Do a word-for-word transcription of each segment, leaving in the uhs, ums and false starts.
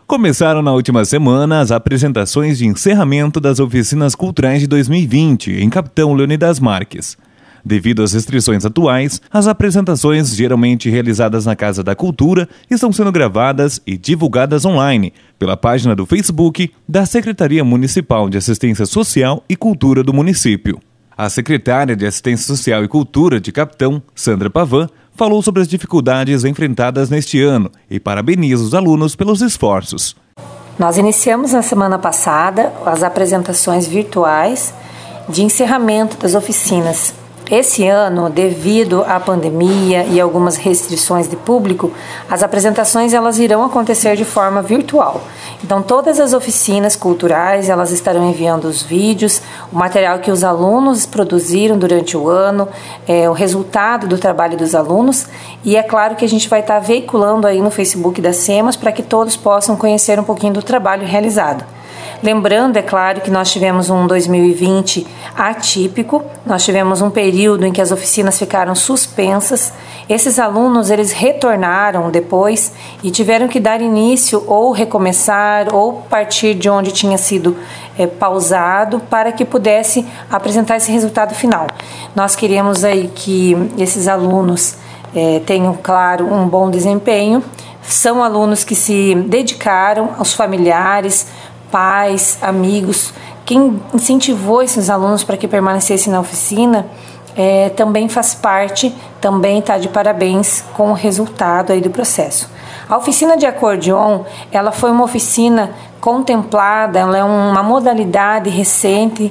Começaram na última semana as apresentações de encerramento das oficinas culturais de dois mil e vinte em Capitão Leônidas Marques. Devido às restrições atuais, as apresentações, geralmente realizadas na Casa da Cultura, estão sendo gravadas e divulgadas online pela página do Facebook da Secretaria Municipal de Assistência Social e Cultura do município. A secretária de Assistência Social e Cultura de Capitão, Sandra Pavan, falou sobre as dificuldades enfrentadas neste ano e parabeniza os alunos pelos esforços. Nós iniciamos na semana passada as apresentações virtuais de encerramento das oficinas. Esse ano, devido à pandemia e algumas restrições de público, as apresentações elas irão acontecer de forma virtual. Então, todas as oficinas culturais elas estarão enviando os vídeos, o material que os alunos produziram durante o ano, é, o resultado do trabalho dos alunos, e é claro que a gente vai estar veiculando aí no Facebook da SEMAS para que todos possam conhecer um pouquinho do trabalho realizado. Lembrando, é claro, que nós tivemos um dois mil e vinte atípico, nós tivemos um período em que as oficinas ficaram suspensas. Esses alunos, eles retornaram depois e tiveram que dar início ou recomeçar ou partir de onde tinha sido é, pausado para que pudesse apresentar esse resultado final. Nós queremos aí que esses alunos é, tenham, claro, um bom desempenho. São alunos que se dedicaram aos familiares, pais, amigos, quem incentivou esses alunos para que permanecessem na oficina é, também faz parte, também está de parabéns com o resultado aí do processo. A oficina de acordeon, ela foi uma oficina contemplada, ela é uma modalidade recente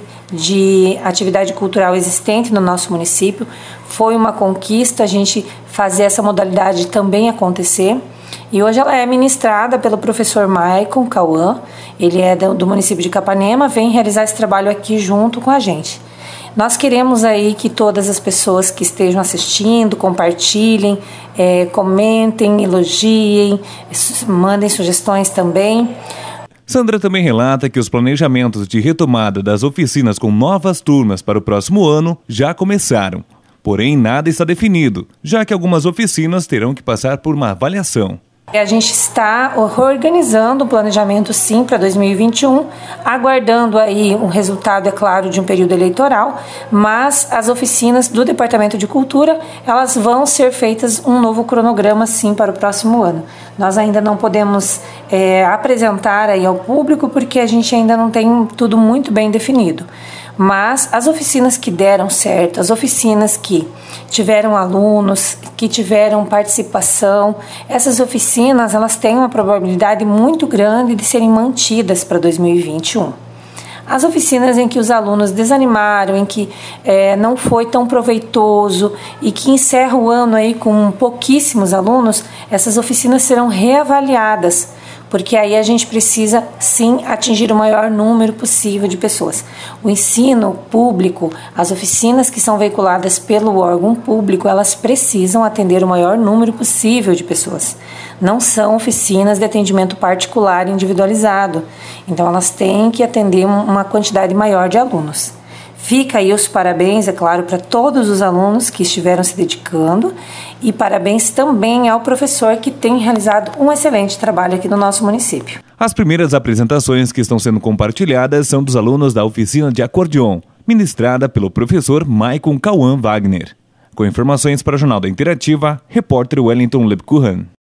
de atividade cultural existente no nosso município. Foi uma conquista a gente fazer essa modalidade também acontecer. E hoje ela é ministrada pelo professor Maicon Cauã, ele é do município de Capanema, vem realizar esse trabalho aqui junto com a gente. Nós queremos aí que todas as pessoas que estejam assistindo, compartilhem, é, comentem, elogiem, mandem sugestões também. Sandra também relata que os planejamentos de retomada das oficinas com novas turmas para o próximo ano já começaram. Porém, nada está definido, já que algumas oficinas terão que passar por uma avaliação. A gente está organizando o planejamento sim para dois mil e vinte e um, aguardando aí um resultado, é claro, de um período eleitoral, mas as oficinas do Departamento de Cultura, elas vão ser feitas um novo cronograma sim para o próximo ano. Nós ainda não podemos é, apresentar aí ao público porque a gente ainda não tem tudo muito bem definido. Mas as oficinas que deram certo, as oficinas que tiveram alunos, que tiveram participação, essas oficinas elas têm uma probabilidade muito grande de serem mantidas para dois mil e vinte e um. As oficinas em que os alunos desanimaram, em que é, não foi tão proveitoso e que encerra o ano aí com pouquíssimos alunos, essas oficinas serão reavaliadas, porque aí a gente precisa sim atingir o maior número possível de pessoas. O ensino público, as oficinas que são veiculadas pelo órgão público, elas precisam atender o maior número possível de pessoas. Não são oficinas de atendimento particular individualizado, então elas têm que atender uma quantidade maior de alunos. Fica aí os parabéns, é claro, para todos os alunos que estiveram se dedicando e parabéns também ao professor que tem realizado um excelente trabalho aqui no nosso município. As primeiras apresentações que estão sendo compartilhadas são dos alunos da oficina de acordeon, ministrada pelo professor Maicon Cauã Wagner. Com informações para o Jornal da Interativa, repórter Wellington Lepcurran.